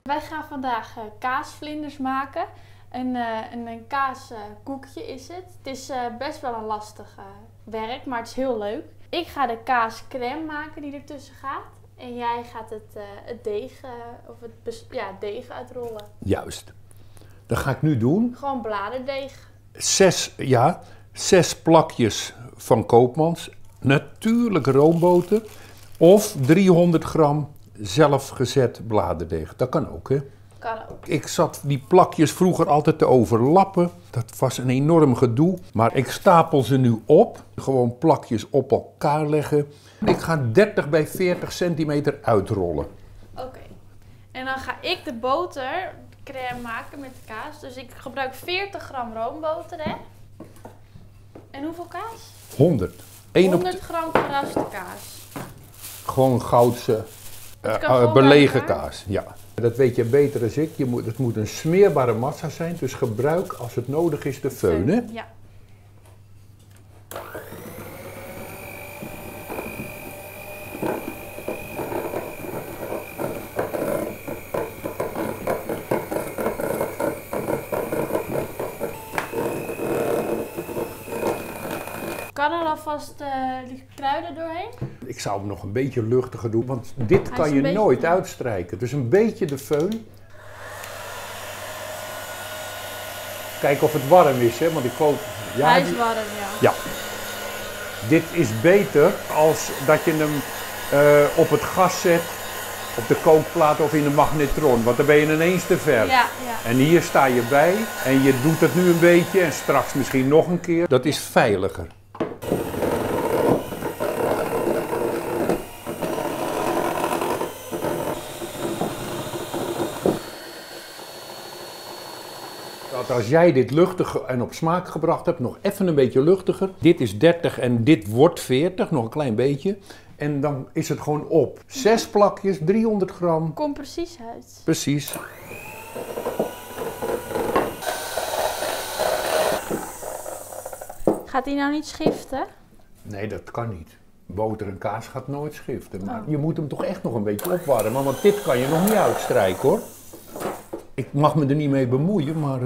Wij gaan vandaag kaasvlinders maken. Een kaaskoekje is het. Het is best wel een lastig werk, maar het is heel leuk. Ik ga de kaascrème maken die ertussen gaat. En jij gaat het deeg, deeg uitrollen. Juist. Dat ga ik nu doen. Gewoon bladerdeeg. 6 plakjes van Koopmans. Natuurlijk roomboter. Of 300 gram zelfgezet bladerdeeg. Dat kan ook, hè? Kan ook. Ik zat die plakjes vroeger altijd te overlappen. Dat was een enorm gedoe. Maar ik stapel ze nu op. Gewoon plakjes op elkaar leggen. Ik ga 30 bij 40 centimeter uitrollen. Oké. En dan ga ik de botercrème maken met de kaas. Dus ik gebruik 40 gram roomboter, hè? En hoeveel kaas? 100. 100 gram geraspte kaas. Gewoon goudse, belegen kaas. Ja. Dat weet je beter dan ik. Het moet een smeerbare massa zijn. Dus gebruik als het nodig is de föhn, hè? Ja. Kan er alvast die kruiden doorheen? Ik zou hem nog een beetje luchtiger doen, want dit kan je nooit uitstrijken. Dus een beetje de föhn. Kijk of het warm is, hè? Want ik geloof... Ja, hij is warm, ja. Ja. Dit is beter als dat je hem op het gas zet, op de kookplaat of in de magnetron. Want dan ben je ineens te ver. Ja. En hier sta je bij en je doet het nu een beetje en straks misschien nog een keer. Dat is veiliger. Als jij dit luchtig en op smaak gebracht hebt, nog even een beetje luchtiger. Dit is 30 en dit wordt 40, nog een klein beetje. En dan is het gewoon op. 6 plakjes, 300 gram. Komt precies uit. Precies. Gaat hij nou niet schiften? Nee, dat kan niet. Boter en kaas gaat nooit schiften. Maar je moet hem toch echt nog een beetje opwarmen, want dit kan je nog niet uitstrijken, hoor. Ik mag me er niet mee bemoeien, maar...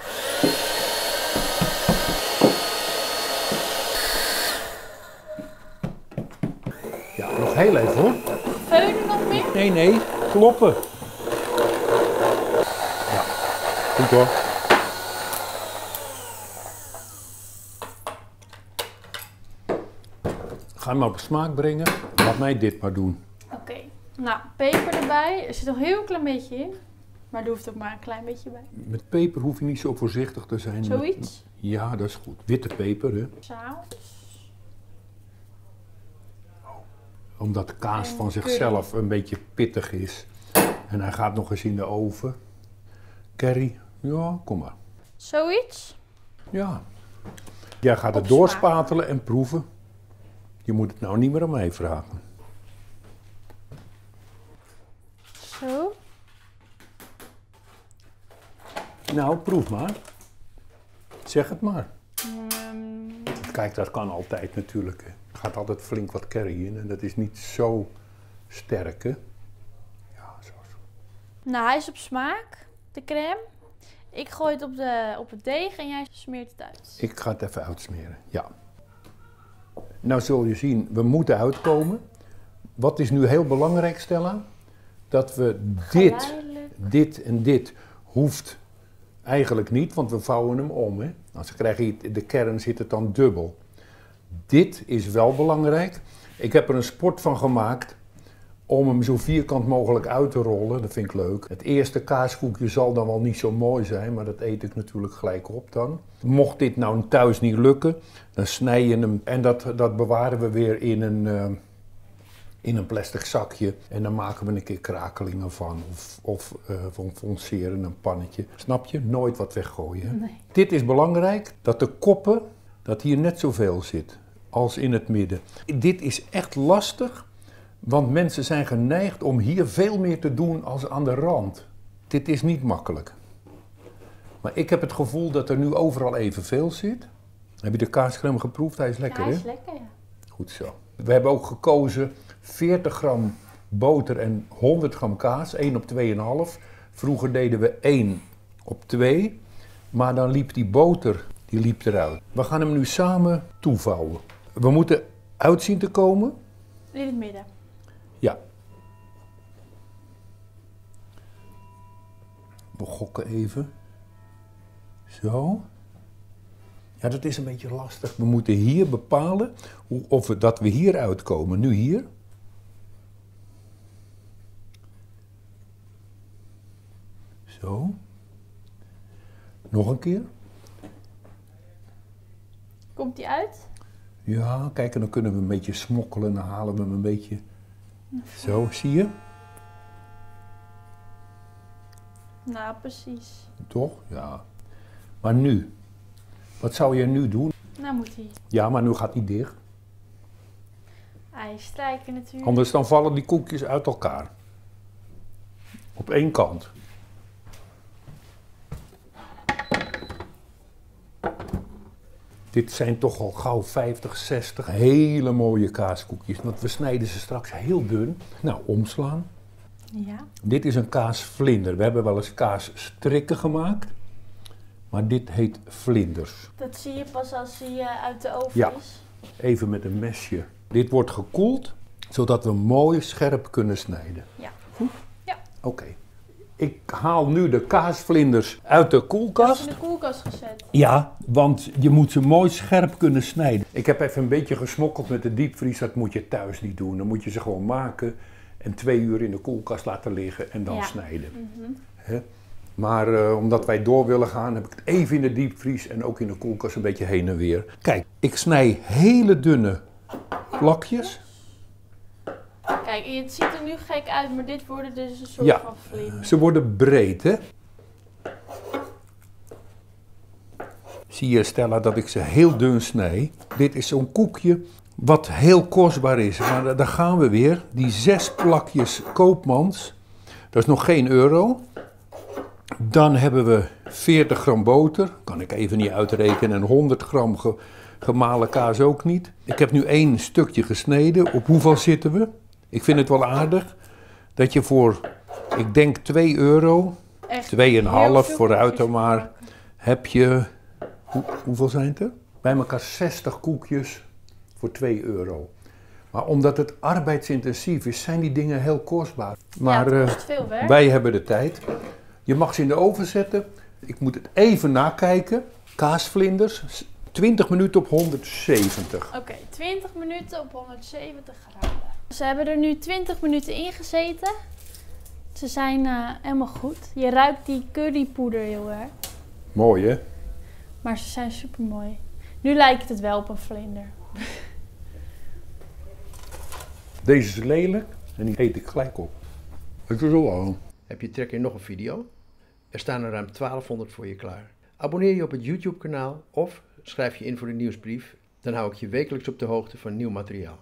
Ja, nog heel even, hoor. Veunen nog meer? Nee, kloppen. Ja, goed hoor. Ga hem maar op smaak brengen. Laat mij dit maar doen. Oké. Nou, peper erbij. Er zit nog een heel klein beetje in. Maar er hoeft ook maar een klein beetje bij. Met peper hoef je niet zo voorzichtig te zijn. Zoiets? Ja, dat is goed. Witte peper, hè. Zout. Omdat de kaas van zichzelf een beetje pittig is. En hij gaat nog eens in de oven. Curry, ja, kom maar. Zoiets? Ja. Jij gaat het doorspatelen en proeven. Je moet het nou niet meer aan mij vragen. Zo. Nou, proef maar. Zeg het maar. Kijk, dat kan altijd natuurlijk. Er gaat altijd flink wat curry in en dat is niet zo sterk, hè. Ja, zo. Nou, hij is op smaak, de crème. Ik gooi het op het deeg en jij smeert het uit. Ik ga het even uitsmeren, ja. Nou zul je zien, we moeten uitkomen. Wat is nu heel belangrijk, Stella? Dat we dit en dit hoeft eigenlijk niet, want we vouwen hem om. Hè? Als krijg je de kern zit het dan dubbel. Dit is wel belangrijk. Ik heb er een sport van gemaakt om hem zo vierkant mogelijk uit te rollen. Dat vind ik leuk. Het eerste kaaskoekje zal dan wel niet zo mooi zijn, maar dat eet ik natuurlijk gelijk op dan. Mocht dit nou thuis niet lukken, dan snij je hem en dat bewaren we weer in een plastic zakje. En dan maken we een keer krakelingen van of fonceren een pannetje. Snap je? Nooit wat weggooien. Nee. Dit is belangrijk, dat de koppen, dat hier net zoveel zit als in het midden. Dit is echt lastig. Want mensen zijn geneigd om hier veel meer te doen als aan de rand. Dit is niet makkelijk. Maar ik heb het gevoel dat er nu overal evenveel zit. Heb je de kaascrème geproefd? Hij is lekker, hè? Hij is lekker, ja. Goed zo. We hebben ook gekozen 40 gram boter en 100 gram kaas, 1 op 2,5. Vroeger deden we 1 op 2, maar dan liep die boter eruit. We gaan hem nu samen toevouwen. We moeten uit zien te komen. In het midden. Ja. We gokken even. Zo. Ja, dat is een beetje lastig. We moeten hier bepalen dat we hier uitkomen. Nu hier. Zo. Nog een keer. Komt die uit? Ja, kijk, en dan kunnen we een beetje smokkelen. Dan halen we hem een beetje. Zo, zie je? Nou, precies. Toch? Ja. Maar nu. Wat zou je nu doen? Nou moet hij. Ja, maar nu gaat hij dicht. Ei strijken natuurlijk. Anders dan vallen die koekjes uit elkaar. Op één kant. Dit zijn toch al gauw 50, 60 hele mooie kaaskoekjes. Want we snijden ze straks heel dun. Nou, omslaan. Ja. Dit is een kaasvlinder. We hebben wel eens kaasstrikken gemaakt. Maar dit heet vlinders. Dat zie je pas als hij uit de oven Ja. is. Even met een mesje. Dit wordt gekoeld, zodat we mooi scherp kunnen snijden. Ja. Goed? Ja. Oké. Ik haal nu de kaasvlinders uit de Dat is koelkast. in de koelkast gezet. Ja, want je moet ze mooi scherp kunnen snijden. Ik heb even een beetje gesmokkeld met de diepvries. Dat moet je thuis niet doen. Dan moet je ze gewoon maken en 2 uur in de koelkast laten liggen en dan Ja. snijden. Mhm. Hè? Maar omdat wij door willen gaan, heb ik het even in de diepvries en ook in de koelkast een beetje heen en weer. Kijk, ik snij hele dunne plakjes. Kijk, het ziet er nu gek uit, maar dit worden dus een soort Ja. van vlinder. Ze worden breed, hè? Zie je, Stella, dat ik ze heel dun snij. Dit is zo'n koekje wat heel kostbaar is. Maar daar gaan we weer. Die 6 plakjes Koopmans. Dat is nog geen euro. Dan hebben we 40 gram boter. Kan ik even niet uitrekenen. En 100 gram gemalen kaas ook niet. Ik heb nu 1 stukje gesneden. Op hoeveel zitten we? Ik vind het wel aardig dat je voor, ik denk 2 euro, Echt 2,5 heel veel vooruit koekjes dan maar, maken. heb je, hoeveel zijn het er? Bij elkaar 60 koekjes voor 2 euro. Maar omdat het arbeidsintensief is, zijn die dingen heel kostbaar. Maar het kost veel werk. wij hebben de tijd. Je mag ze in de oven zetten. Ik moet het even nakijken. Kaasvlinders, 20 minuten op 170. Oké, 20 minuten op 170 graden. Ze hebben er nu 20 minuten in gezeten. Ze zijn helemaal goed. Je ruikt die currypoeder heel erg. Mooi, hè? Maar ze zijn super mooi. Nu lijkt het wel op een vlinder. Deze is lelijk en die eet ik gelijk op. Het is wel. Heb je trek in nog een video? Er staan er ruim 1200 voor je klaar. Abonneer je op het YouTube kanaal of schrijf je in voor de nieuwsbrief. Dan hou ik je wekelijks op de hoogte van nieuw materiaal.